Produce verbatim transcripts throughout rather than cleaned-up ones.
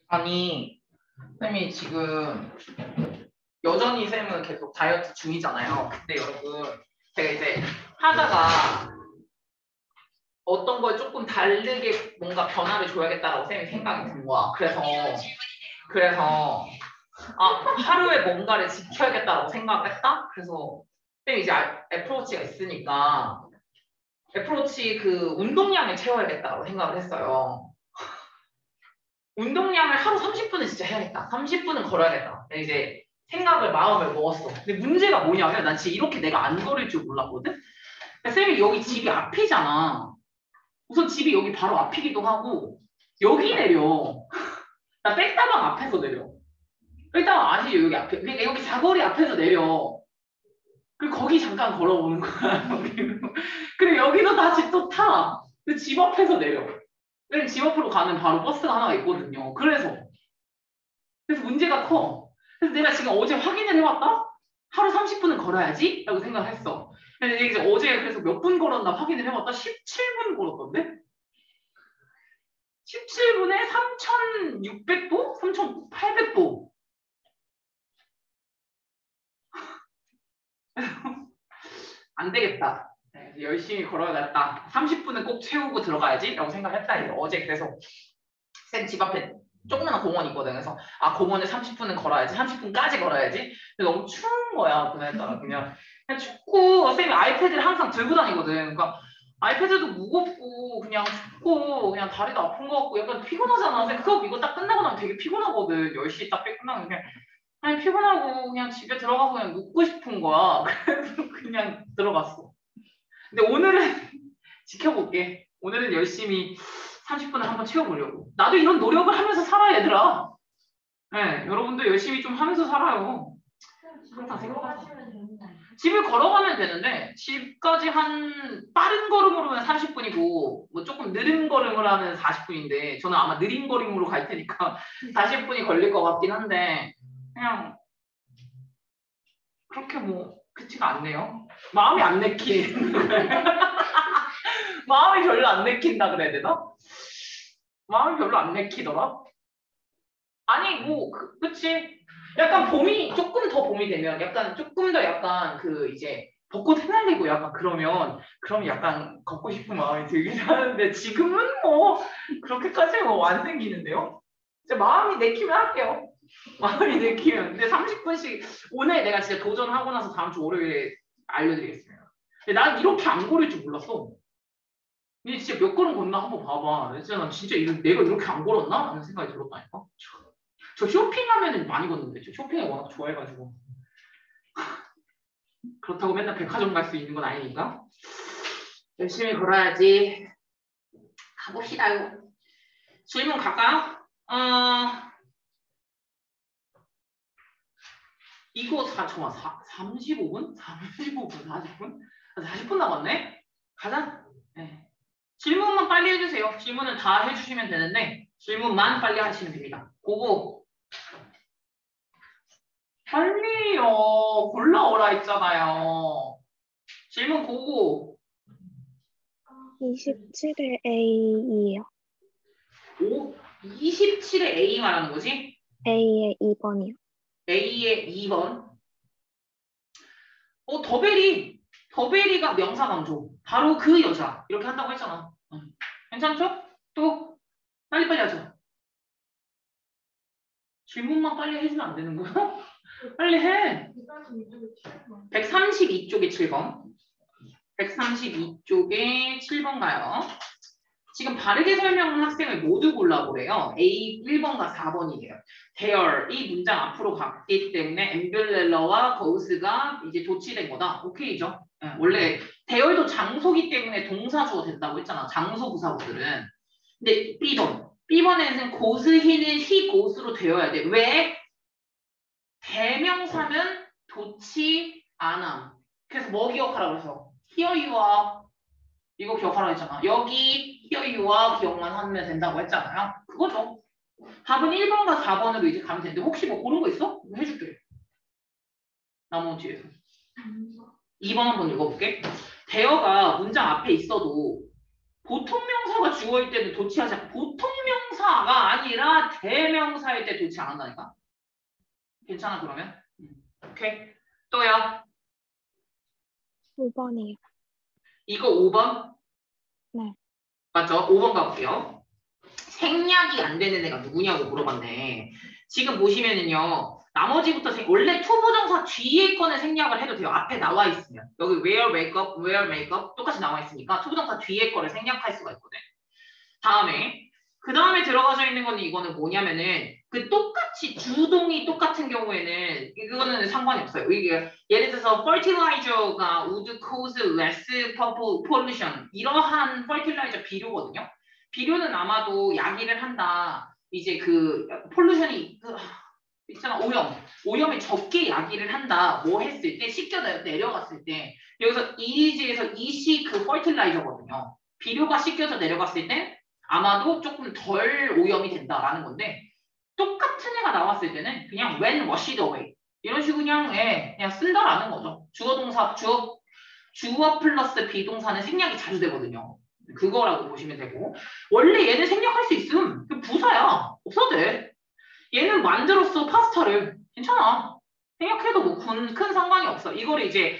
아니, 쌤이 지금 여전히 쌤은 계속 다이어트 중이잖아요. 근데 여러분, 제가 이제 하다가 어떤 걸 조금 다르게 뭔가 변화를 줘야겠다라고 쌤이 생각이 든 거야. 그래서, 그래서, 아, 하루에 뭔가를 지켜야겠다라고 생각을 했다? 그래서 쌤이 이제 애플워치가 있으니까 애플워치 그 운동량을 채워야겠다라고 생각을 했어요. 운동량을 하루 삼십 분은 진짜 해야겠다. 삼십 분은 걸어야겠다. 이제 생각을 마음을 먹었어. 근데 문제가 뭐냐면 난 진짜 이렇게 내가 안 걸을 줄 몰랐거든. 쌤이 여기 집이 앞이잖아. 우선 집이 여기 바로 앞이기도 하고 여기 내려. 나 백다방 앞에서 내려. 백다방 아시죠? 여기 앞에. 그러니까 여기 사거리 앞에서 내려. 그리고 거기 잠깐 걸어오는 거야. 그리고 여기도 다시 또 타. 집 앞에서 내려. 왜냐면 집 앞으로 가는 바로 버스가 하나가 있거든요. 그래서 그래서 문제가 커. 그래서 내가 지금 어제 확인을 해봤다? 하루 삼십 분은 걸어야지? 라고 생각을 했어. 근데 이제 어제 그래서 몇 분 걸었나 확인을 해봤다? 십칠 분 걸었던데? 십칠 분에 삼천육백 보? 삼천팔백 보. 안 되겠다. 네, 열심히 걸어야겠다. 삼십 분은 꼭 채우고 들어가야지? 라고 생각했다. 어제 그래서 쌤 집 앞에 조그마한 공원이 있거든. 그래서 아 공원에 삼십 분은 걸어야지. 삼십 분까지 걸어야지. 근데 너무 추운 거야. 그날따라 그냥 그냥 춥고 쌤이 아이패드를 항상 들고 다니거든. 그러니까 아이패드도 무겁고 그냥 춥고 그냥 다리도 아픈 거 같고 약간 피곤하잖아. 쌤 그거 이거 딱 끝나고 나면 되게 피곤하거든. 열 시 딱 끝나면 그냥 그냥 피곤하고 그냥 집에 들어가서 그냥 눕고 싶은 거야. 그래서 그냥 들어갔어. 근데 오늘은 지켜볼게. 오늘은 열심히 삼십 분을 한번 채워보려고. 나도 이런 노력을 하면서 살아, 얘들아. 네, 여러분도 열심히 좀 하면서 살아요. 항상 생각하시면 됩니다. 집을 걸어가면 되는데 집까지 한 빠른 걸음으로는 삼십 분이고 뭐 조금 느린 걸음을 하면 사십 분인데 저는 아마 느린 걸음으로 갈 테니까 사십 분이 걸릴 것 같긴 한데 그냥 그렇게 뭐 그렇지가 않네요. 마음이 안 내키는 마음이 별로 안 내킨다 그래야 되나? 마음이 별로 안 내키더라? 아니 뭐 그, 그치 약간 봄이 조금 더 봄이 되면 약간 조금 더 약간 그 이제 벚꽃 흩날리고 약간 그러면 그럼 약간 걷고 싶은 마음이 들긴 하는데 지금은 뭐 그렇게까지 뭐 안 생기는데요? 이제 마음이 내키면 할게요. 마음이 내키면 근데 삼십 분씩 오늘 내가 진짜 도전하고 나서 다음 주 월요일에 알려드리겠습니다. 근데 난 이렇게 안 걸을 줄 몰랐어. 근데 진짜 몇 걸음 걷나 한번 봐봐. 진짜 난 진짜 이런, 내가 이렇게 안 걸었나? 하는 생각이 들었다니까. 저 쇼핑하면 많이 걷는데 저 쇼핑을 워낙 좋아해가지고 그렇다고 맨날 백화점 갈 수 있는 건 아니니까 열심히 걸어야지. 가봅시다. 질문 갈까요? 어... 이거 사, 잠깐만 사, 삼십오 분? 삼십오 분? 사십 분? 사십 분 남았네? 가자. 네. 질문만 빨리 해주세요. 질문은 다 해주시면 되는데 질문만 빨리 하시면 됩니다. 고고. 빨리요. 골라오라 했잖아요. 질문 고고. 이십칠에 A이요. 오, 이십칠에 A 말하는 거지? A의 이 번이요. A의 이 번. 어, 더베리. 더베리가 명사 강조. 바로 그 여자. 이렇게 한다고 했잖아. 응. 괜찮죠? 또 빨리빨리 하자. 질문만 빨리 해주면 안 되는 거야? 빨리 해. 백삼십이 쪽에 칠 번. 백삼십이 쪽에 칠 번 가요. 지금 바르게 설명한 학생을 모두 골라보래요. A 일 번과 사 번이에요. there 이 문장 앞으로 갔기 때문에 엠블렐러와 거우스가 이제 도치된 거다. 오케이죠? 네, 원래 there도 장소기 때문에 동사주어 된다고 했잖아. 장소 부사구들은. 근데 B 번. B 번에는 고스 히는 he goes로 되어야 돼. 왜? 대명사면 도치 않아. 그래서 뭐 기억하라고 그래서 here you are 이거 기억하라고 했잖아. 여기 here you are 기억만 하면 된다고 했잖아요. 그거죠. 답은 일 번과 사 번으로 이제 가면 되는데 혹시 뭐 고른 거 있어? 해줄게. 나머지에서. 이 번 한번 읽어볼게. 대어가 문장 앞에 있어도 보통 명사가 주어일 때는 도치하지 않고 보통 명사 동사가 아니라 대명사일 때 도치 안 한다니까? 괜찮아 그러면? 음. 오케이. 또요? 오 번이요. 이거 오 번? 네. 맞죠? 오 번 가볼게요. 생략이 안 되는 애가 누구냐고 물어봤네. 지금 보시면은요. 나머지부터 생, 원래 투부정사 뒤에 거는 생략을 해도 돼요. 앞에 나와 있으면. 여기 where makeup, where makeup 똑같이 나와 있으니까 투부정사 뒤에 거를 생략할 수가 있거든. 다음에 그 다음에 들어가져 있는 거는 이거는 뭐냐면은 그 똑같이 주동이 똑같은 경우에는 이거는 상관이 없어요. 이게 예를 들어서 fertilizer가 would cause less pollution 이러한 fertilizer 비료거든요. 비료는 아마도 야기를 한다. 이제 그 폴루션이 그, 있잖아 오염 오염이 적게 야기를 한다. 뭐 했을 때 씻겨 내려갔을 때 여기서 이지에서 이시 그 fertilizer거든요. 비료가 씻겨서 내려갔을 때 아마도 조금 덜 오염이 된다라는 건데 똑같은 애가 나왔을 때는 그냥 when washed away 이런 식으로 그냥 예, 그냥 쓴다라는 거죠. 주어 동사 주어 주어 플러스 비동사는 생략이 자주 되거든요. 그거라고 보시면 되고 원래 얘는 생략할 수 있음. 그 부사야. 없어도 돼. 얘는 만들었어 파스타를. 괜찮아. 생략해도 뭐 큰 상관이 없어. 이거를 이제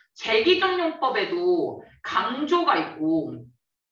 재기정용법에도 강조가 있고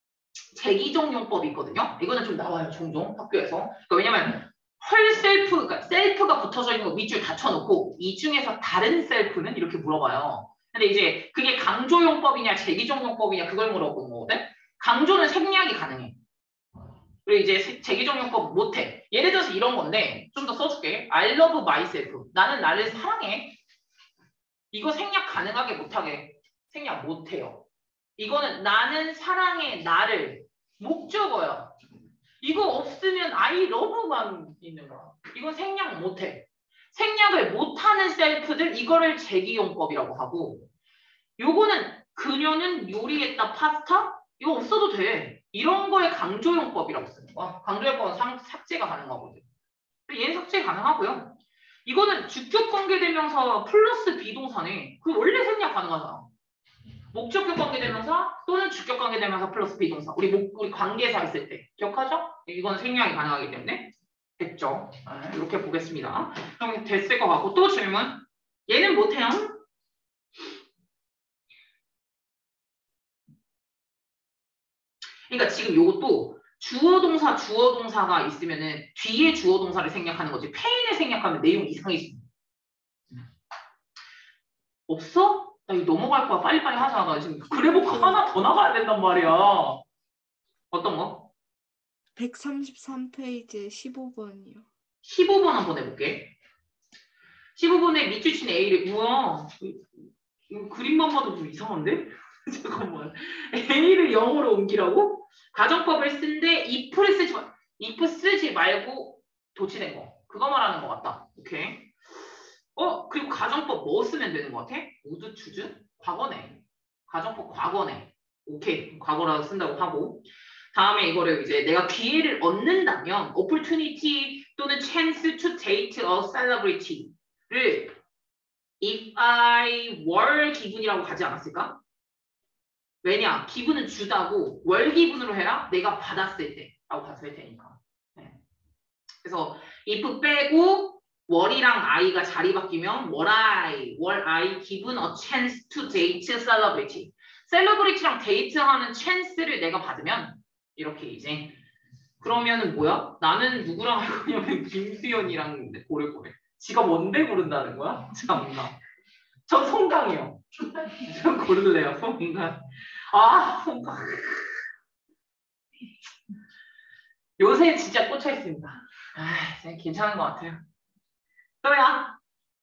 재기정용법이 있거든요. 이거는 좀 나와요. 종종 학교에서. 그러니까 왜냐면 헐 셀프, 그러니까 셀프가 붙어져 있는 거 밑줄 닫혀놓고 이 중에서 다른 셀프는 이렇게 물어봐요. 근데 이제 그게 강조용법이냐 재기정용법이냐 그걸 물어보는 거거든. 강조는 생략이 가능해. 그리고 이제 재기정용법 못해. 예를 들어서 이런 건데 좀 더 써줄게. I love myself. 나는 나를 사랑해. 이거 생략 가능하게 못하게. 생략 못해요. 이거는 나는 사랑해 나를 목적어야. 이거 없으면 I love만 있는 거야. 이건 생략 못해. 생략을 못하는 셀프들 이거를 재기용법이라고 하고 요거는 그녀는 요리했다 파스타? 이거 없어도 돼. 이런 거에 강조용법이라고 쓰는 거야. 강조용법은 상, 삭제가 가능하거든. 얘는 삭제 가능하고요. 이거는 주격관계대명사 플러스 비동사네. 그 원래 생략 가능하잖아. 목적격 관계대명사 또는 주격 관계대명사 플러스 비동사. 우리 목, 우리 관계사 있을 때 기억하죠? 이건 생략이 가능하기 때문에 됐죠. 네, 이렇게 보겠습니다. 그럼 됐을 것 같고 또 질문. 얘는 못해요. 그러니까 지금 요것도 주어 동사 주어 동사가 있으면은 뒤에 주어 동사를 생략하는 거지. 페인을 생략하면 내용 이상해지. 없어? 나 이거 넘어갈 거야. 빨리빨리 하자. 나 지금 그래보고 하나 더 나가야 된단 말이야. 어떤 거? 백삼십삼 페이지 십오 번이요. 십오 번 한번 해볼게. 십오 번에 밑줄 친 A를 뭐야? 이거 그림만 봐도 좀 이상한데? 잠깐만. A를 영어로 옮기라고? 가정법을 쓴데 if를 쓰지 마. if 쓰지 말고 도치된 거. 그거 말하는 것 같다. 오케이. 어? 그리고 가정법 뭐 쓰면 되는 것 같아? 모두 추즈? 과거네. 가정법 과거네. 오케이. 과거라고 쓴다고 하고. 다음에 이거를 이제 내가 기회를 얻는다면 opportunity 또는 chance to date a celebrity를 if I were 기분이라고 가지 않았을까? 왜냐? 기분은 주다고 월 기분으로 해라? 내가 받았을 때 라고 갔을 테니까. 네. 그래서 if 빼고 월이랑 I가 자리 바뀌면 월 I, 월 I given a chance to date celebrity. 셀러브리티랑 데이트하는 찬스를 내가 받으면 이렇게 이제 그러면은 뭐야? 나는 누구랑 할 거냐면 김수현이랑 고를 거래. 지가 뭔데 고른다는 거야? 참나. 저 송강이요. 저 고를래요. 송강. 아 송강. 요새 진짜 꽂혀 있습니다. 아, 괜찮은 것 같아요. 또야?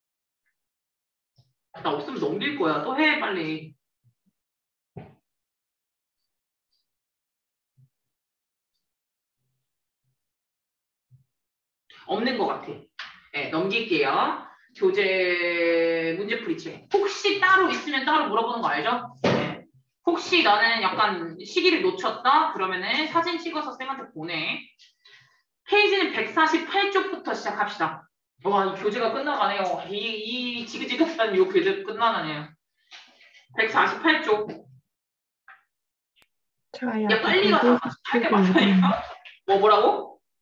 나 없으면 넘길 거야. 또 해 빨리. 없는 것 같아. 네, 넘길게요. 교재 문제풀이책. 혹시 따로 있으면 따로 물어보는 거 알죠? 네. 혹시 나는 약간 시기를 놓쳤다? 그러면은 사진 찍어서 쌤한테 보내. 페이지는 백사십팔 쪽부터 시작합시다. 와, 이 교재가 끝나가네요. 이, 이 지긋지긋한 이 교재 끝나가네요. 백사십팔 쪽. 저요. 야, 빨리 가자. 할 게 많다니까. 뭐, 뭐라고?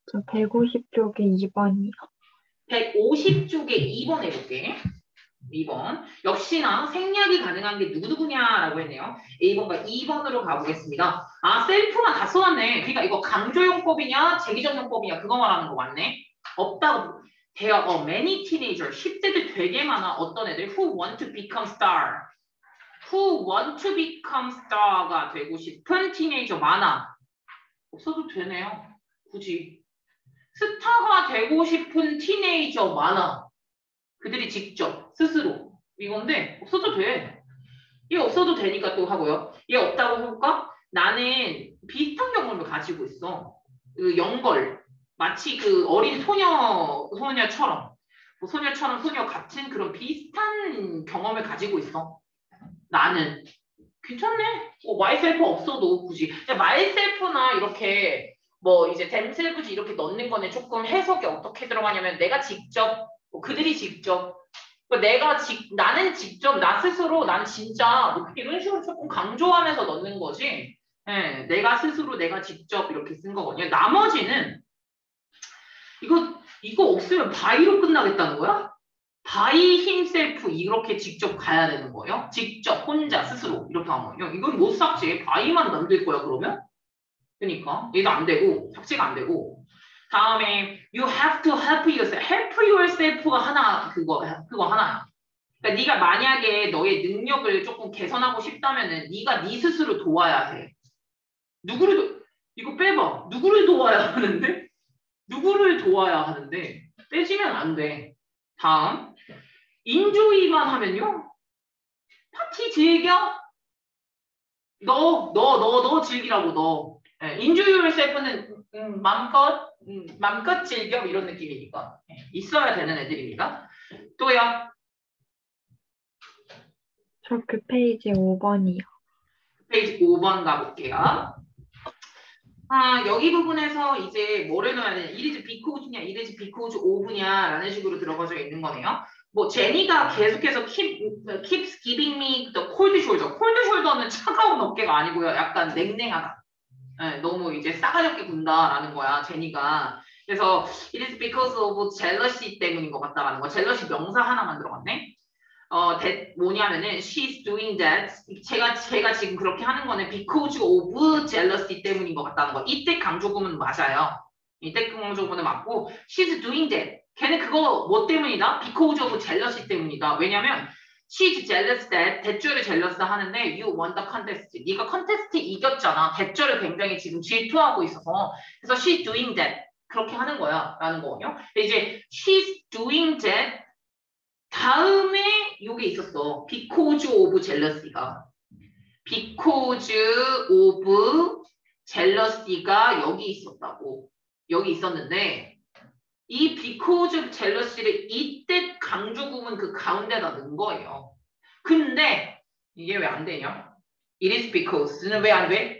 저 백오십 쪽에 이 번이요. 백오십 쪽에 이 번 해볼게. 이 번. 역시나 생략이 가능한 게 누구누구냐라고 했네요. 일 번과 이 번으로 가보겠습니다. 아, 셀프만 다 써놨네. 그러니까 이거 강조용법이냐, 재기적용법이냐, 그거 말하는 거 맞네. 없다고. There are many teenagers. 십 대들 되게 많아. 어떤 애들? Who want to become star. Who want to become star가 되고 싶은 티네이저 많아. 없어도 되네요. 굳이. 스타가 되고 싶은 티네이저 많아. 그들이 직접 스스로 이건데 없어도 돼. 얘 없어도 되니까 또 하고요. 얘 없다고 해볼까? 나는 비슷한 경험을 가지고 있어. 그 연걸 마치 그 어린 소녀 소녀처럼 뭐 소녀처럼 소녀 같은 그런 비슷한 경험을 가지고 있어. 나는 괜찮네. 뭐 myself 없어도 굳이 myself나 이렇게 뭐 이제 themselves 이렇게 넣는 거는 조금 해석이 어떻게 들어가냐면 내가 직접 뭐 그들이 직접 내가 직 나는 직접 나 스스로 난 진짜 뭐 이런 식으로 조금 강조하면서 넣는 거지. 예, 내가 스스로 내가 직접 이렇게 쓴 거거든요. 나머지는 이거 이거 없으면 바이로 끝나겠다는 거야? 바이 힘셀프 이렇게 직접 가야 되는 거예요? 직접 혼자 스스로 이렇게 하면 이건 못 삭제. 바이만 만들 거야 그러면? 그러니까 얘도 안 되고 삭제가 안 되고 다음에 you have to help yourself. help yourself가 하나 그거 그거 하나야. 그러니까 네가 만약에 너의 능력을 조금 개선하고 싶다면은 네가 네 스스로 도와야 해. 누구를 도, 이거 빼봐. 누구를 도와야 하는데? 누구를 도와야 하는데 빼지면 안 돼. 다음 인조이만 하면요. 파티 즐겨? 너, 너, 너, 너 즐기라고 너. 예, enjoy yourself는 음, 맘껏, 음, 맘껏 즐겨 이런 느낌이니까 예, 있어야 되는 애들입니다. 또요. 저 그 페이지 오 번이요. 페이지 오 번 가볼게요. 아, 여기 부분에서 이제 뭐를 넣어야 되냐. 이리즈 비코즈냐, 이리즈 비코즈 오브냐 라는 식으로 들어가져 있는 거네요. 뭐 제니가 계속해서 keep, keeps giving me the cold shoulder. cold shoulder는 차가운 어깨가 아니고요. 약간 냉랭하다. 네, 너무 이제 싸가지 없게 군다라는 거야, 제니가. 그래서 it is because of jealousy 때문인 것 같다라는 거. jealousy 명사 하나만 들어갔네. 어, that 뭐냐면은 she's doing that. 제가 제가 지금 그렇게 하는 거는 because of jealousy 때문인 것 같다는 거. 이때 강조구문 맞아요. 이때 강조구문은 맞고 she's doing that. 걔는 그거 뭐 때문이다? because of jealousy 때문이다. 왜냐면 she's jealous that 대절을 jealous 하는데 you won the contest. 네가 컨테스트에 이겼잖아. 대절을 굉장히 지금 질투하고 있어서 그래서 she's doing that 그렇게 하는 거야 라는 거거든요. 이제 she's doing that 다음에 요게 있었어. because of jealousy가 because of jealousy가 여기 있었다고. 여기 있었는데 이 because of jealousy를 이때 강조구문 그 가운데다 넣은 거예요. 근데 이게 왜 안 되냐? It is because는 왜 안 돼?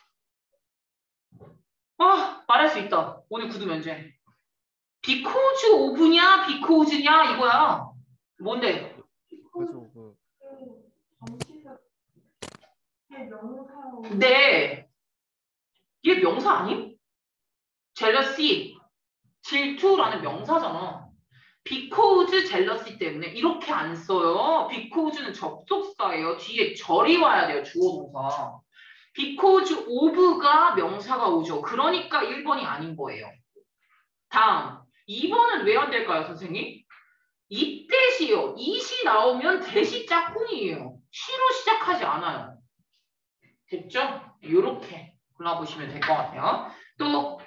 아, 말할 수 있다. 오늘 구두 면제. because of냐, because냐 이거야. 뭔데? 그래서 그 네. 이게 명사 아님? jealousy, 질투라는 명사잖아. because jealousy 때문에 이렇게 안 써요. because는 접속사예요. 뒤에 절이 와야 돼요. 주어 동사. because of가 명사가 오죠. 그러니까 일 번이 아닌 거예요. 다음 이 번은 왜 안 될까요, 선생님? 이 대시요. 이시 나오면 대시 짝꿍이에요. 시로 시작하지 않아요. 됐죠? 이렇게 골라보시면 될 것 같아요. 또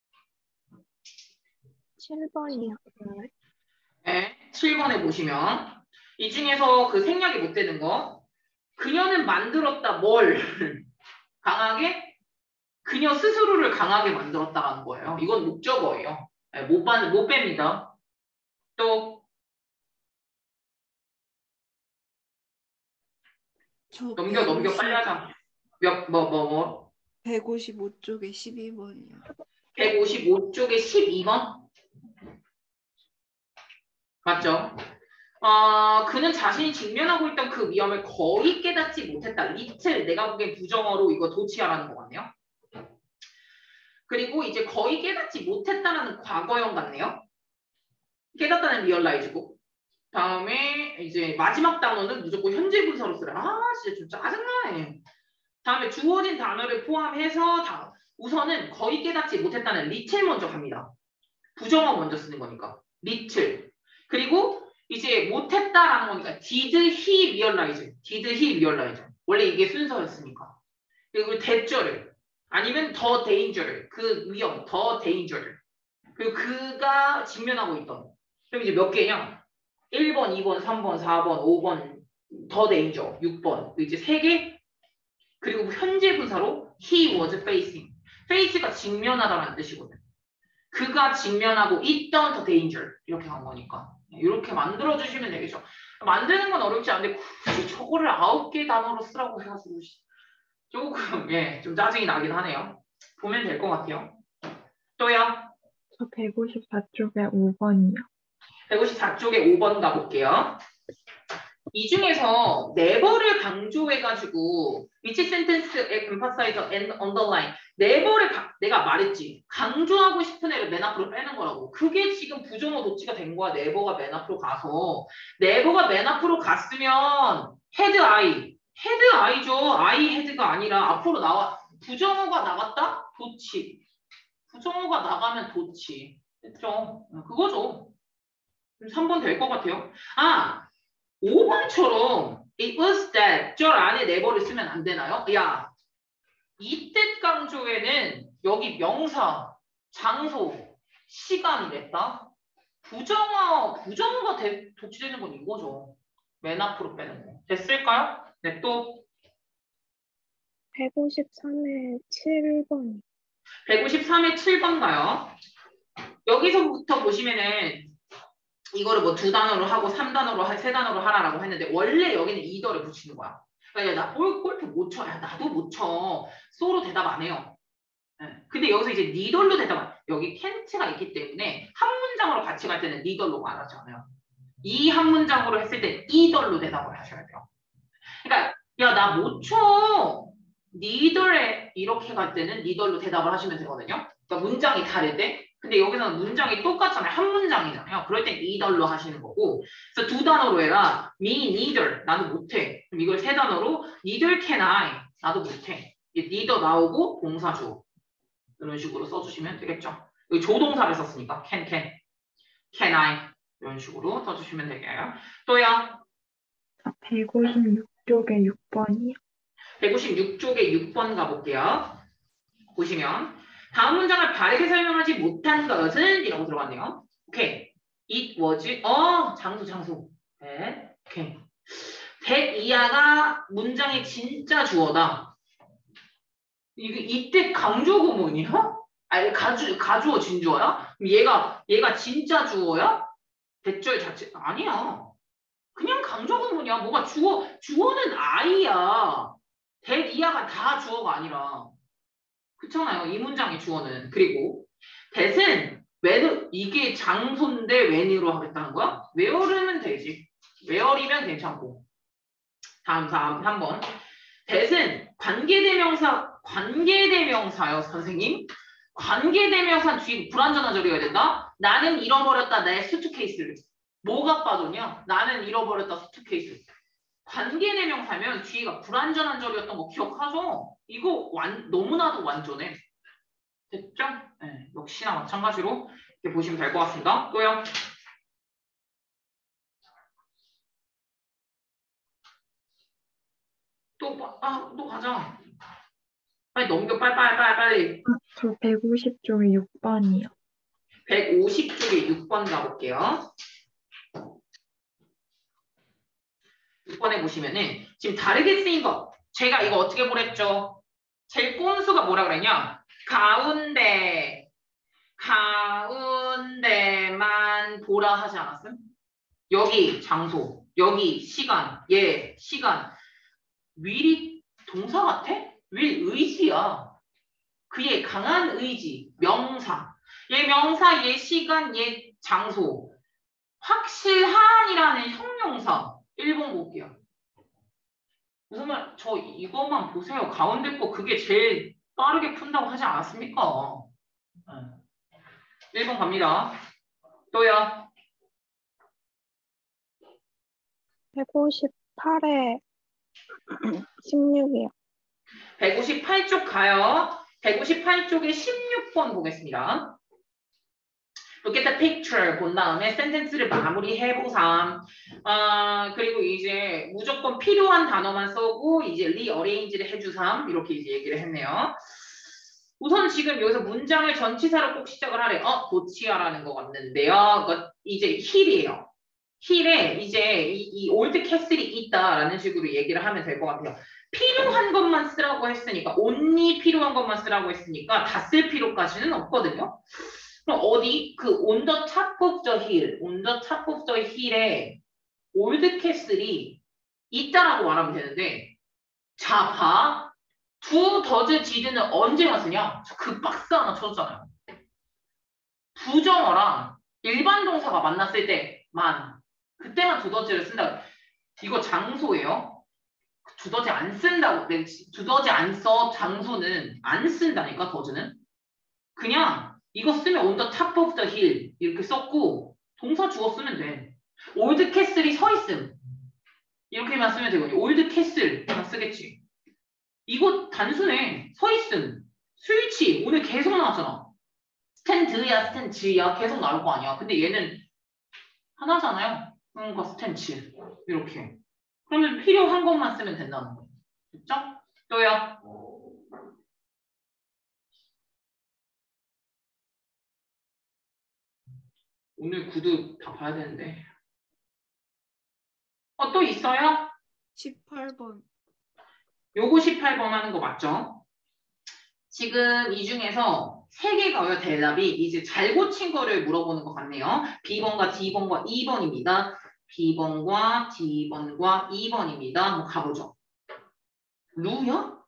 칠 번이요. 네, 칠 번에 보시면 이 중에서 그 생략이 못 되는 거 그녀는 만들었다 뭘 강하게? 그녀 스스로를 강하게 만들었다라는 거예요. 이건 목적어예요. 네, 못, 반, 못 뺍니다. 또 저 넘겨 넘겨 빨리 하자. 몇, 뭐, 뭐, 뭐. 백오십오 쪽에 십이 번이요. 백오십오 쪽에 십이 번? 맞죠? 어, 그는 자신이 직면하고 있던 그 위험을 거의 깨닫지 못했다. 리틀, 내가 보기엔 부정어로 이거 도치하라는 것 같네요. 그리고 이제 거의 깨닫지 못했다라는 과거형 같네요. 깨닫다는 리얼라이즈고. 다음에 이제 마지막 단어는 무조건 현재 분사로 쓰라. 아 진짜 좀 짜증나네. 다음에 주어진 단어를 포함해서 다 우선은 거의 깨닫지 못했다는 리틀 먼저 갑니다. 부정어 먼저 쓰는 거니까. 리틀. 그리고 이제 못했다라는 거니까 did he realize? did he realize? 원래 이게 순서였으니까. 그리고 대절을 아니면 더 danger를 그 위험 더 danger를 그리고 그가 직면하고 있던 그럼 이제 몇 개냐? 일 번, 이 번, 삼 번, 사 번, 오 번 더 danger 육 번 이제 세 개 그리고 현재 분사로 he was facing face가 직면하다라는 뜻이거든. 그가 직면하고 있던 더 danger 이렇게 간 거니까 이렇게 만들어 주시면 되겠죠. 만드는 건 어렵지 않은데 굳이 저거를 아홉 개 단어로 쓰라고 해가지고 조금 예 좀 짜증이 나긴 하네요. 보면 될 것 같아요. 또요? 저 백오십사 쪽에 오 번이요. 백오십사 쪽에 오 번 가볼게요. 이 중에서 never를 강조해가지고 which sentence에 emphasize and underline never를 가, 내가 말했지 강조하고 싶은 애를 맨 앞으로 빼는 거라고. 그게 지금 부정어 도치가 된 거야. never가 맨 앞으로 가서 never가 맨 앞으로 갔으면 had I had I죠. I had가 아니라 앞으로 나와 부정어가 나갔다? 도치 부정어가 나가면 도치 됐죠? 그거죠. 삼 번 될 것 같아요. 아 오 번처럼 it was that 저 안에 never를 쓰면 안 되나요? 야, 이때 강조에는 여기 명사, 장소, 시간이 됐다. 부정어, 부정어가 대, 도치되는 건 이거죠. 맨 앞으로 빼는 거. 됐을까요? 네, 또 백오십삼에 칠 번이요. 백오십삼에 칠 번 가요. 여기서부터 보시면은 이거를 뭐 두 단어로 하고 삼 단어로 하, 세 단어로 하라라고 했는데 원래 여기는 이더를 붙이는 거야. 그러니까 나 골, 골프 못 쳐. 야, 나도 못 쳐. 소로 대답 안 해요. 네. 근데 여기서 이제 니덜로 대답 안 해요. 여기 캔트가 있기 때문에 한 문장으로 같이 갈 때는 니덜로 말하지 않아요. 이 한 문장으로 했을 때 이덜로 대답을 하셔야 돼요. 그러니까 야, 나 못 쳐. 니덜에 이렇게 갈 때는 니덜로 대답을 하시면 되거든요. 그러니까 문장이 다를 때. 근데 여기서는 문장이 똑같잖아요. 한 문장이잖아요. 그럴 땐 either로 하시는 거고. 그래서 두 단어로 해라. me neither. 나도 못해. 그럼 이걸 세 단어로 neither can I. 나도 못해. neither 나오고 동사 주어. 이런 식으로 써주시면 되겠죠. 여기 조동사를 썼으니까 can, can, can I. 이런 식으로 써주시면 되게요. 또요. 백오십육 쪽에 육 번이요. 백오십육 쪽에 육 번 가볼게요. 보시면 다음 문장을 바르게 설명하지 못한 것은 이라고 들어갔네요. 오케이. It was 어 장소 장소. 네. 오케이. that 이하가 문장의 진짜 주어다. 이게 이때 강조 구문이야? 아니 가주 가주어 진주어야? 그럼 얘가 얘가 진짜 주어야? 대절 자체 아니야. 그냥 강조 구문이야. 뭐가 주어 주어는 I야. that 이하가 다 주어가 아니라. 그렇잖아요. 이 문장의 주어는. 그리고 that은 when 이게 장소인데 when으로 하겠다는 거야? where는 되지. where이면 괜찮고. 다음 다음 삼 번. that은 관계대명사 관계대명사요 선생님. 관계대명사 뒤에 불완전한 절이어야 된다. 나는 잃어버렸다 내 수트케이스를. 뭐가 빠졌냐? 나는 잃어버렸다 수트케이스. 관계대명사면 뒤가 불완전한 절이었던 거 기억하죠? 이거 완, 너무나도 완전해. 됐죠? 네, 역시나 마찬가지로 이렇게 보시면 될 것 같습니다. 또요. 또, 아, 또 가자. 빨리 넘겨, 빨리, 빨리, 빨리, 빨리. 아, 저 백오십 쪽에 육 번이요. 백오십 쪽에 육 번 가볼게요. 육 번에 보시면은 지금 다르게 쓰인 거. 제가 이거 어떻게 보랬죠? 제일 꼼수가 뭐라 그랬냐? 가운데, 가운데만 보라 하지 않았음? 여기 장소, 여기 시간, 얘 시간. will이 동사 같아? will 의지야. 그의 강한 의지, 명사. 얘 명사, 얘 시간, 얘 장소. 확실한이라는 형용사. 일 번 볼게요. 무슨 말, 저 이거만 보세요. 가운데 거 그게 제일 빠르게 푼다고 하지 않았습니까? 일 번 갑니다. 또요. 백오십팔에 십육이요. 백오십팔 쪽 가요. 백오십팔 쪽에 십육 번 보겠습니다. Look at the picture 본 다음에 센텐스를 마무리해보삼. 아, 그리고 이제 무조건 필요한 단어만 써고 이제 리어레인지를 해주삼. 이렇게 이제 얘기를 했네요. 우선 지금 여기서 문장을 전치사로 꼭 시작을 하래. 어, 고치아라는 것 같는데요. 그 이제 힐이에요. 힐에 이제 이, 이 올드 캐슬이 있다라는 식으로 얘기를 하면 될 것 같아요. 필요한 것만 쓰라고 했으니까 only 필요한 것만 쓰라고 했으니까 다 쓸 필요까지는 없거든요. 그럼 어디 그 on the top of the hill, on the top of the hill에 올드 캐슬이 있다라고 말하면 되는데, 자 봐, 두 더즈 지드는 언제만 쓰냐? 그 박스 하나 쳐줬잖아요. 부정어랑 일반 동사가 만났을 때만, 그때만 두더지를 쓴다. 이거 장소예요. 두더지 안 쓴다고. 네, 두더지 안 써. 장소는 안 쓴다니까. 더즈는 그냥 이거 쓰면 on the top of the hill 이렇게 썼고 동사 주어 쓰면 돼. 올드 캐슬이 서 있음 이렇게만 쓰면 되거든요. 올드 캐슬만 쓰겠지. 이거 단순해. 서 있음. 스위치 오늘 계속 나왔잖아. 스탠드야 스탠치야 계속 나올 거 아니야. 근데 얘는 하나잖아요. 그러니까 스탠치 이렇게. 그러면 필요한 것만 쓰면 된다는 거예요. 됐죠? 또요. 오늘 구두 다 봐야 되는데. 어, 또 있어요? 십팔 번. 요거 십팔 번 하는 거 맞죠? 지금 이 중에서 세 개가요. 대답이 이제 잘 고친 거를 물어보는 것 같네요. B번과 D번과 이 번입니다. B번과 D번과 이 번입니다. 한번 가보죠. 루요?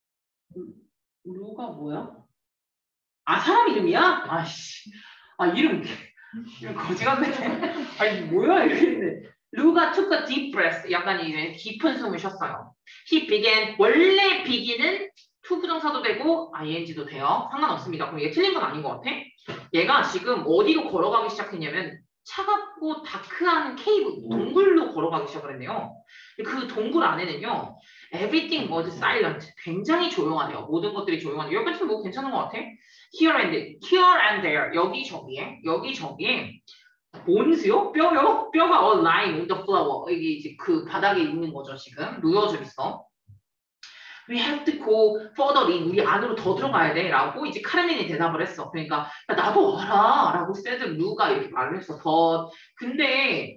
루가 뭐야? 아, 사람 이름이야? 아씨. 아, 이름, 이름 거지 같네. 아니, 뭐야, 이랬는데. 루가 took a deep breath. 약간 이제 깊은 숨을 쉬었어요. He began. 원래 begin은 to 부정사도 되고 ing도 돼요. 상관없습니다. 그럼 얘 틀린 건 아닌 것 같아. 얘가 지금 어디로 걸어가기 시작했냐면 차갑고 다크한 케이브, 동굴로 걸어가기 시작을 했네요. 그 동굴 안에는요. Everything was silent. 굉장히 조용하네요. 모든 것들이 조용하네요. 여기까지 뭐 괜찮은 것 같아. Here and there, here and there. 여기저기에, 여기저기에 bones요? 뼈요? 뼈가 all lying on the floor. 이게 이제 그 바닥에 있는 거죠. 지금 누워져 있어. We have to go further in. 우리 안으로 더 들어가야 돼. 라고 이제 카르멘이 대답을 했어. 그러니까 야, 나도 알아. 라고 said 루가 이렇게 말을 했어. But 근데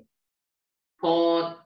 but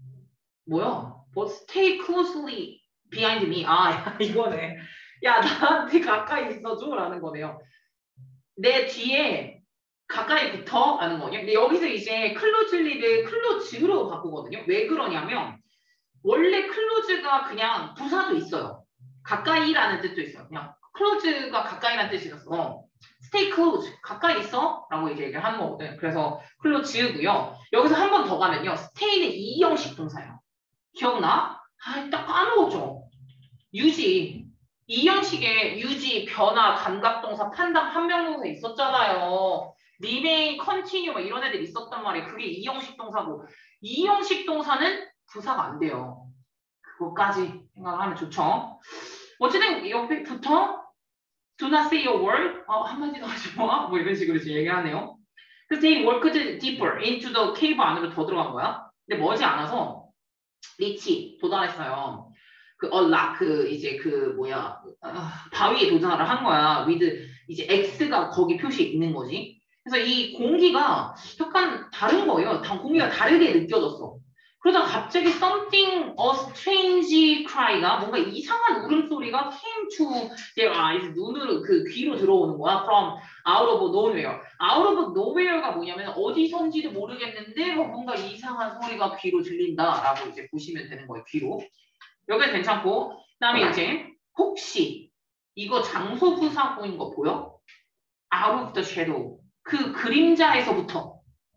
뭐야? But stay closely behind me. 아 이거네. 야 나한테 가까이 있어줘 라는 거네요. 내 뒤에 가까이 붙어 라는 거냐. 근데 여기서 이제 클로즐리를 클로즈로 바꾸거든요. 왜 그러냐면 원래 클로즈가 그냥 부사도 있어요. 가까이라는 뜻도 있어요. 그냥 클로즈가 가까이라는 뜻이 있어서 stay close, 가까이 있어 라고 이제 얘기를 하는 거거든. 그래서 클로즈고요. 여기서 한 번 더 가면요. stay는 이형식 동사예요. 기억나? 아, 딱 까먹었죠. 유지. 이형식의 유지, 변화, 감각동사, 판단, 판명동사 있었잖아요. remain, continue 막 이런 애들 있었단 말이에요. 그게 이형식 동사고 이형식 동사는 부사가 안 돼요. 그거까지 생각하면 좋죠. 어쨌든 옆에부터 do not say a word. 어, 한마디도 하지 마. 뭐 이런 식으로 지금 얘기하네요. 그래서 they worked deeper into the cave 안으로 더 들어간 거야. 근데 머지 않아서 리치 도달했어요. 그 얼라 그 이제 그 뭐야 아, 바위에 도달을 한 거야. with 이제 X가 거기 표시 있는 거지. 그래서 이 공기가 약간 다른 거예요. 다 공기가 다르게 느껴졌어. 그러다가 갑자기 something a strange cry가 뭔가 이상한 울음소리가 came to their eyes 눈으로 그 귀로 들어오는 거야. from out of nowhere. out of nowhere가 뭐냐면 어디선지도 모르겠는데 뭐 뭔가 이상한 소리가 귀로 들린다라고 이제 보시면 되는 거예요. 귀로. 여기 괜찮고 그다음에 이제 혹시 이거 장소 부사구인 거 보여? out of the shadow. 그 그림자에서부터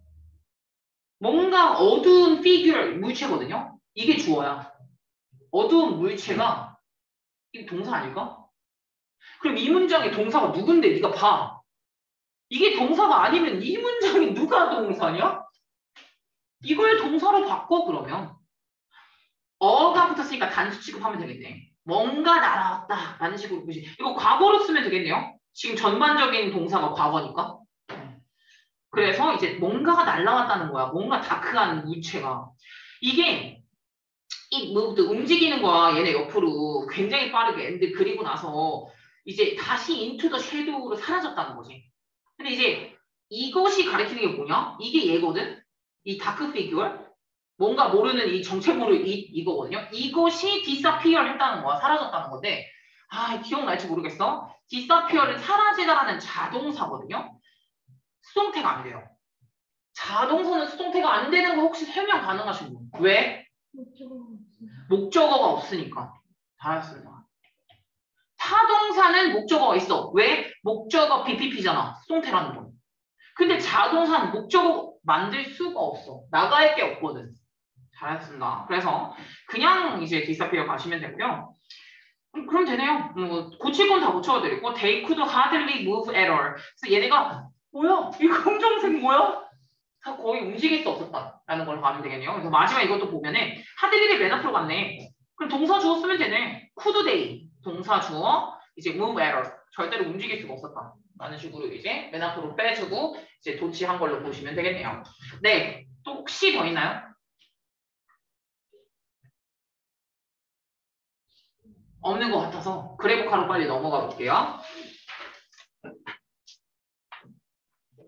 뭔가 어두운 피규어, 물체거든요. 이게 주어야. 어두운 물체가 이게 동사 아닐까? 그럼 이 문장의 동사가 누군데 네가 봐. 이게 동사가 아니면 이 문장이 누가 동사냐? 이걸 동사로 바꿔 그러면. 어가 붙었으니까 단수 취급하면 되겠네. 뭔가 날아왔다 라는 식으로 보시. 이거 과거로 쓰면 되겠네요. 지금 전반적인 동사가 과거니까. 그래서 이제 뭔가가 날아왔다는 거야. 뭔가 다크한 물체가. 이게 이 무브드 움직이는 거야. 얘네 옆으로 굉장히 빠르게 엔드 그리고 나서 이제 다시 인투 더 섀도우로 사라졌다는 거지. 근데 이제 이것이 가리키는 게 뭐냐? 이게 얘거든. 이 다크 피규어. 뭔가 모르는 이 정체 모를 이 이거거든요. 이것이 disappear 했다는 거야. 사라졌다는 건데. 아, 기억날지 모르겠어. disappear은 사라지다라는 자동사거든요. 수동태가 안 돼요. 자동사는 수동태가 안 되는 거 혹시 설명 가능하신 분? 왜? 목적어가 없으니까. 잘했습니다. 타동사는 목적어가 있어. 왜? 목적어 비피피잖아. 수동태라는 건. 근데 자동사는 목적어 만들 수가 없어. 나갈 게 없거든. 잘했습니다. 그래서 그냥 이제 disappear 가시면 되고요. 음, 그럼 되네요. 뭐 고칠 건 다 고쳐드리고 they could hardly move at all. 그래서 얘네가 뭐야? 이 검정색 뭐야? 다 거의 움직일 수 없었다라는 걸 가면 되겠네요. 그래서 마지막 이것도 보면은 hardly를 맨 앞으로 갔네. 그럼 동사 주어 쓰면 되네. could they 동사 주어 이제 move at all 절대로 움직일 수가 없었다. 라는 식으로 이제 맨 앞으로 빼주고 이제 도치한 걸로 보시면 되겠네요. 네, 또 혹시 더 있나요? 없는 것 같아서 그래프카로 빨리 넘어가 볼게요.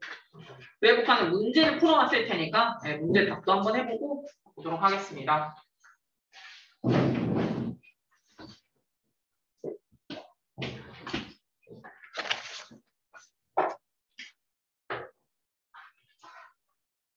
그래프카는 문제를 풀어놨을 테니까 네, 문제 답도 한번 해보고 보도록 하겠습니다.